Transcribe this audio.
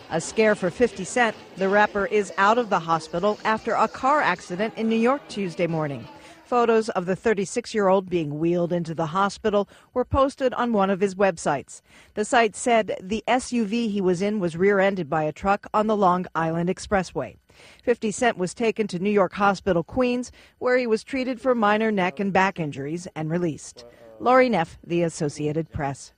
A scare for 50 Cent. The rapper is out of the hospital after a car accident in New York Tuesday morning. Photos of the 36-year-old being wheeled into the hospital were posted on one of his websites. The site said the SUV he was in was rear-ended by a truck on the Long Island Expressway. 50 Cent was taken to New York Hospital, Queens, where he was treated for minor neck and back injuries and released. Laurie Neff, The Associated Press.